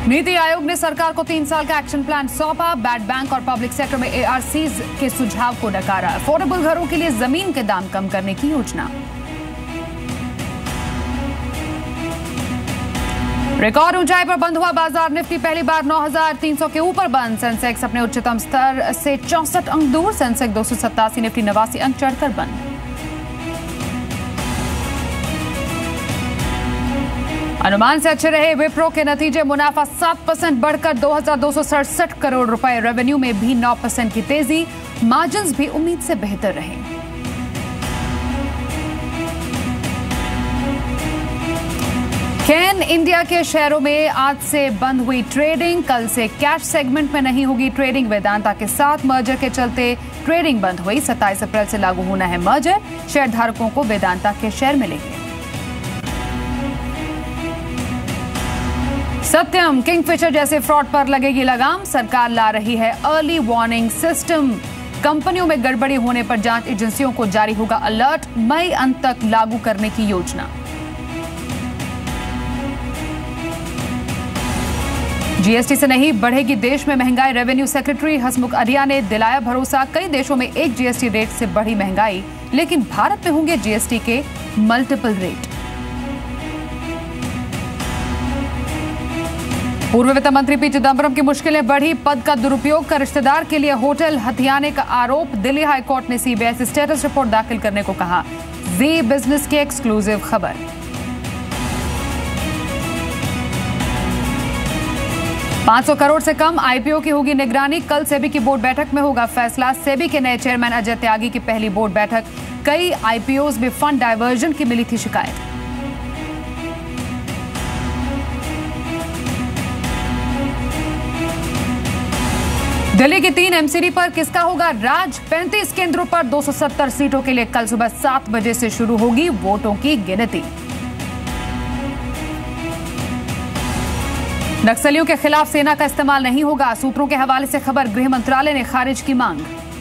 नीति आयोग ने सरकार को 3 साल का एक्शन प्लान सौंपा। बैड बैंक और पब्लिक सेक्टर में एआरसीज के सुझाव को नकारा। अफोर्डेबल घरों के लिए जमीन के दाम कम करने की योजना। रिकॉर्ड ऊंचाई पर बंद हुआ बाजार। निफ्टी पहली बार 9,300 के ऊपर बंद। सेंसेक्स अपने उच्चतम स्तर से 64 अंक दूर। सेंसेक्स 287, निफ्टी 89 अंक चढ़कर बंद। अनुमान से अच्छे रहे विप्रो के नतीजे। मुनाफा 7% बढ़कर 2,267 करोड़ रुपए। रेवेन्यू में भी 9% की तेजी। मार्जिन्स भी उम्मीद से बेहतर रहे। कैन इंडिया के शेयरों में आज से बंद हुई ट्रेडिंग। कल से कैश सेगमेंट में नहीं होगी ट्रेडिंग। वेदांता के साथ मर्जर के चलते ट्रेडिंग बंद हुई। 27 अप्रैल से लागू होना है मर्जर। शेयर धारकों को वेदांता के शेयर मिलेंगे। सत्यम किंगफिशर जैसे फ्रॉड पर लगेगी लगाम। सरकार ला रही है अर्ली वार्निंग सिस्टम। कंपनियों में गड़बड़ी होने पर जांच एजेंसियों को जारी होगा अलर्ट। मई अंत तक लागू करने की योजना। जीएसटी से नहीं बढ़ेगी देश में महंगाई। रेवेन्यू सेक्रेटरी हसमुख अढ़िया ने दिलाया भरोसा। कई देशों में एक जीएसटी रेट से बढ़ी महंगाई, लेकिन भारत में होंगे जीएसटी के मल्टीपल रेट। पूर्व वित्त मंत्री पी चिदंबरम की मुश्किलें बढ़ी। पद का दुरुपयोग का रिश्तेदार के लिए होटल हथियाने का आरोप। दिल्ली हाईकोर्ट ने सीबीआई से स्टेटस रिपोर्ट दाखिल करने को कहा। जी बिजनेस की एक्सक्लूसिव खबर। $500 करोड़ से कम आईपीओ की होगी निगरानी। कल सेबी की बोर्ड बैठक में होगा फैसला। सेबी के नए चेयरमैन अजय त्यागी की पहली बोर्ड बैठक। कई आईपीओज में फंड डायवर्जन की मिली थी शिकायत। दिल्ली की 3 एमसीडी पर किसका होगा राज। 35 केंद्रों पर 270 सीटों के लिए कल सुबह 7 बजे से शुरू होगी वोटों की गिनती। नक्सलियों के खिलाफ सेना का इस्तेमाल नहीं होगा। सूत्रों के हवाले से खबर। गृह मंत्रालय ने खारिज की मांग।